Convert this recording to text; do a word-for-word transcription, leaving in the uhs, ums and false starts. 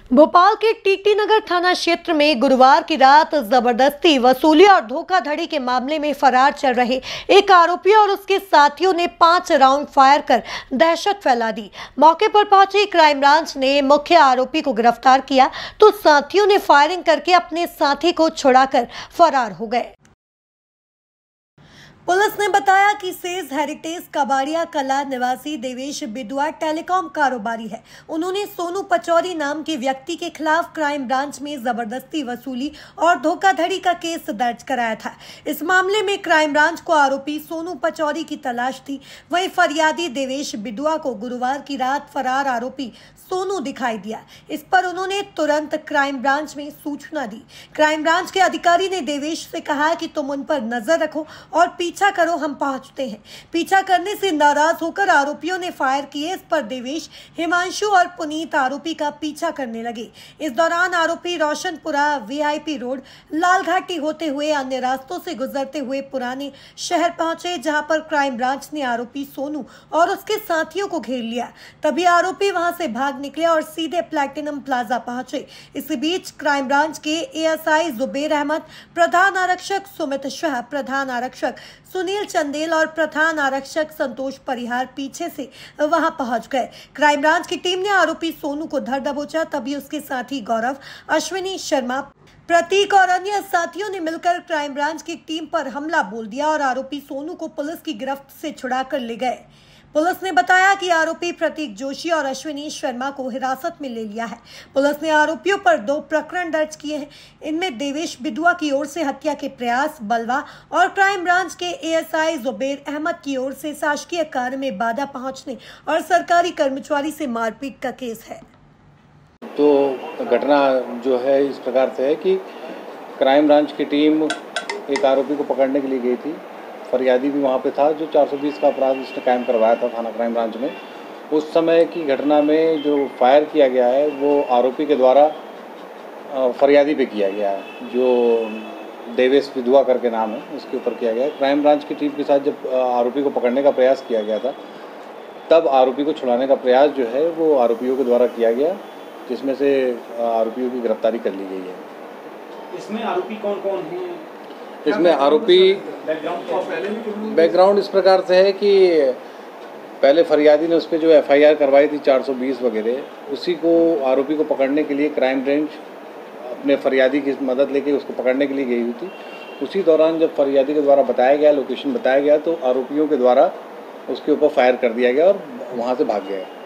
भोपाल के टीटी नगर थाना क्षेत्र में गुरुवार की रात जबरदस्ती वसूली और धोखाधड़ी के मामले में फरार चल रहे एक आरोपी और उसके साथियों ने पांच राउंड फायर कर दहशत फैला दी। मौके पर पहुंची क्राइम ब्रांच ने मुख्य आरोपी को गिरफ्तार किया तो साथियों ने फायरिंग करके अपने साथी को छुड़ाकर फरार हो गए। पुलिस ने बताया कि सेज हेरिटेज कबाड़िया कला निवासी देवेश बिदुआ टेलीकॉम कारोबारी है। उन्होंने सोनू पचौरी नाम के व्यक्ति के खिलाफ क्राइम ब्रांच में जबरदस्ती वसूली और धोखाधड़ी का केस दर्ज कराया था। इस मामले में क्राइम ब्रांच को आरोपी सोनू पचौरी की तलाश थी। वहीं फरियादी देवेश बिदुआ को गुरुवार की रात फरार आरोपी सोनू दिखाई दिया। इस पर उन्होंने तुरंत क्राइम ब्रांच में सूचना दी। क्राइम ब्रांच के अधिकारी ने देवेश से कहा कि तुम उन पर नजर रखो और पीछा करो, हम पहुंचते हैं। पीछा करने से नाराज होकर आरोपियों ने फायर किए। इस पर देवेश, हिमांशु और पुनीत आरोपी का पीछा करने लगे। इस दौरान आरोपी रोशनपुरा, वीआईपी रोड, लालघाटी होते हुए अन्य रास्तों से गुजरते हुए पुराने शहर पहुंचे, जहां पर क्राइम ब्रांच ने आरोपी सोनू और उसके साथियों को घेर लिया। तभी आरोपी वहां से भाग निकले और सीधे प्लैटिनम प्लाजा पहुंचे। इसी बीच क्राइम ब्रांच के एएसआई जुबेर अहमद, प्रधान आरक्षक सुमित शाह, प्रधान आरक्षक सुनील चंदेल और प्रधान आरक्षक संतोष परिहार पीछे से वहां पहुंच गए। क्राइम ब्रांच की टीम ने आरोपी सोनू को धर दबोचा। तभी उसके साथी गौरव, अश्विनी शर्मा, प्रतीक और अन्य साथियों ने मिलकर क्राइम ब्रांच की टीम पर हमला बोल दिया और आरोपी सोनू को पुलिस की गिरफ्त से छुड़ाकर ले गए। पुलिस ने बताया कि आरोपी प्रतीक जोशी और अश्विनी शर्मा को हिरासत में ले लिया है। पुलिस ने आरोपियों पर दो प्रकरण दर्ज किए हैं। इनमें देवेश बिदुआ की ओर से हत्या के प्रयास, बलवा और क्राइम ब्रांच के एएसआई जुबेर अहमद की ओर से शासकीय कार्य में बाधा पहुंचने और सरकारी कर्मचारी से मारपीट का केस है। तो घटना जो है इस प्रकार से है कि क्राइम ब्रांच की टीम एक आरोपी को पकड़ने के लिए गई थी। फरियादी भी वहाँ पे था जो चार सौ बीस का अपराध इसने कायम करवाया था थाना क्राइम ब्रांच में। उस समय की घटना में जो फायर किया गया है वो आरोपी के द्वारा फरियादी पे किया गया है, जो देवेश बिदुआ करके नाम है, उसके ऊपर किया गया है। क्राइम ब्रांच की टीम के साथ जब आरोपी को पकड़ने का प्रयास किया गया था, तब आरोपी को छुड़ाने का प्रयास जो है वो आरोपियों के द्वारा किया गया, जिसमें से आरोपियों की गिरफ्तारी कर ली गई है। इसमें आरोपी कौन कौन हैं? इसमें आरोपी बैकग्राउंड इस प्रकार से है कि पहले फरियादी ने उस पर जो एफआईआर करवाई थी चार सौ बीस वगैरह, उसी को आरोपी को पकड़ने के लिए क्राइम ब्रांच अपने फरियादी की मदद लेके उसको पकड़ने के लिए गई हुई थी। उसी दौरान जब फरियादी के द्वारा बताया गया, लोकेशन बताया गया, तो आरोपियों के द्वारा उसके ऊपर फायर कर दिया गया और वहाँ से भाग गया।